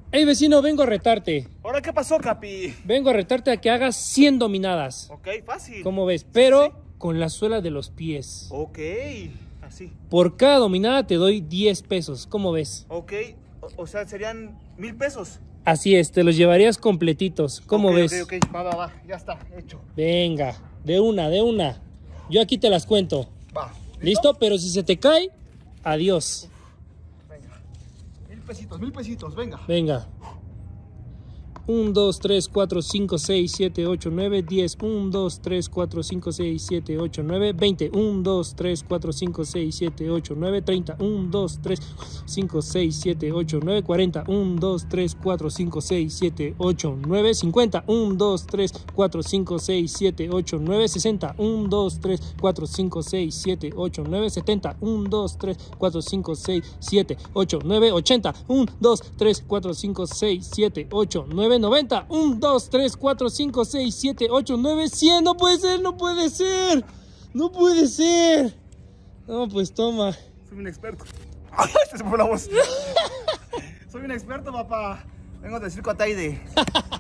Hey vecino, vengo a retarte. ¿Ahora qué pasó, Capi? Vengo a retarte a que hagas 100 dominadas. Ok, fácil. ¿Cómo ves? Pero con la suela de los pies. Ok, así. Por cada dominada te doy 10 pesos. ¿Cómo ves? Ok, o sea, serían 1000 pesos. Así es, te los llevarías completitos. ¿Cómo ves? Ok, va, ya está, hecho. Venga, de una. Yo aquí te las cuento. Va. ¿Listo? Pero si se te cae, adiós. Venga. 1000 pesitos, venga. Venga. 1, 2, 3, 4, 5, 6, 7, 8, 9, 10. 1, 2, 3, 4, 5, 6, 7, 8, 9, 20. 1, 2, 3, 4, 5, 6, 7, 8, 9, 30. 1, 2, 3, 5, 6, 7, 8, 9, 40. 1, 2, 3, 4, 5, 6, 7, 8, 9, 50. 1, 2, 3, 4, 5, 6, 7, 8, 9, 60. 1, 2, 3, 4, 5, 6, 7, 8, 9, 70. 1, 2, 3, 4, 5, 6, 7, 8, 9, 80. 1, 2, 3, 4, 5, 6, 7, 8, 9, 90. 1, 2, 3, 4, 5, 6, 7, 8, 9, 100. No puede ser. No, pues toma. Soy un experto. ¡Ay, se me fue la voz! Soy un experto, papá. Vengo del circo Ataide.